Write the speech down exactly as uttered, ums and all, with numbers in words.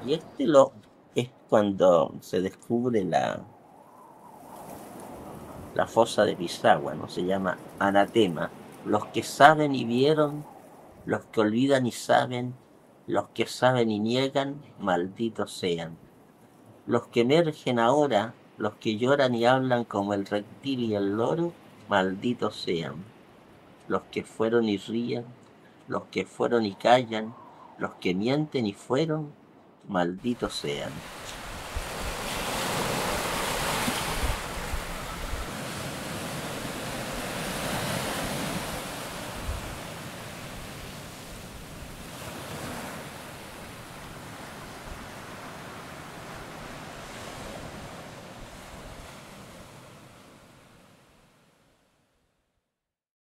Y este lo es cuando se descubre la, la fosa de Pisagua, ¿no? Se llama anatema. Los que saben y vieron, los que olvidan y saben, los que saben y niegan, malditos sean. Los que emergen ahora, los que lloran y hablan como el reptil y el loro, malditos sean. Los que fueron y ríen, los que fueron y callan, los que mienten y fueron, malditos sean.